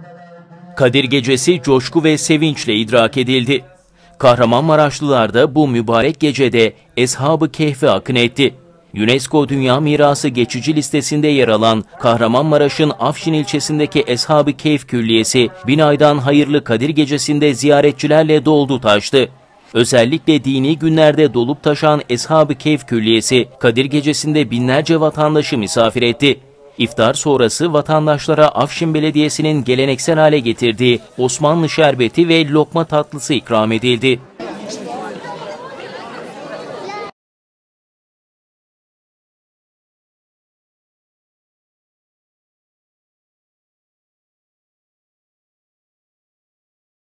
Kadir Gecesi coşku ve sevinçle idrak edildi. Kahramanmaraşlılar da bu mübarek gecede Eshab-ı Kehf'e akın etti. UNESCO Dünya Mirası geçici listesinde yer alan Kahramanmaraş'ın Afşin ilçesindeki Eshab-ı Kehf Külliyesi, 1000 aydan hayırlı Kadir Gecesi'nde ziyaretçilerle doldu taştı. Özellikle dini günlerde dolup taşan Eshab-ı Kehf Külliyesi, Kadir Gecesi'nde binlerce vatandaşı misafir etti. İftar sonrası vatandaşlara Afşin Belediyesi'nin geleneksel hale getirdiği Osmanlı şerbeti ve lokma tatlısı ikram edildi.